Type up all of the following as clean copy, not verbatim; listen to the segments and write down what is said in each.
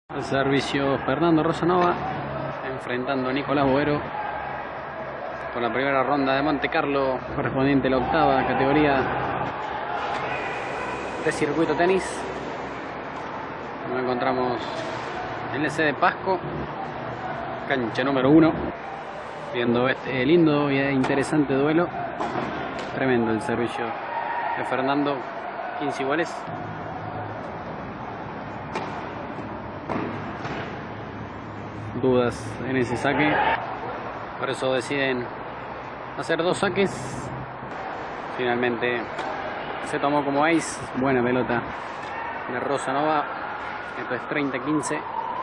El servicio Fernando Rosanova enfrentando a Nicolás Boero con la primera ronda de Monte Carlo correspondiente a la octava categoría de circuito tenis. Nos encontramos en el de Pasco, cancha número 1, viendo este lindo y interesante duelo. Tremendo el servicio de Fernando, 15 iguales. Dudas en ese saque, por eso deciden hacer dos saques. Finalmente se tomó como ace. Buena pelota de Rosanova. Esto es 30-15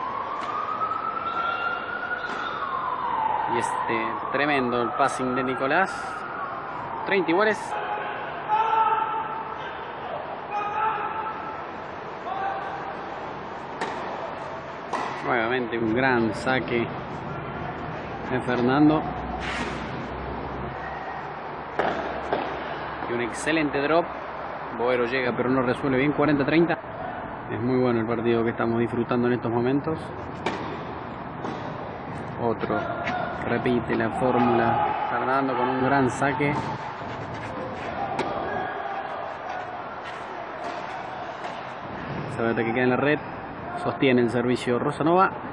y tremendo el passing de Nicolás. 30 iguales. Nuevamente un gran saque de Fernando y un excelente drop. Boero llega pero no resuelve bien. 40-30. Es muy bueno el partido que estamos disfrutando en estos momentos. Otro repite la fórmula. Fernando con un gran saque. Esa pelota que queda en la red. Sostiene el servicio Rosanova.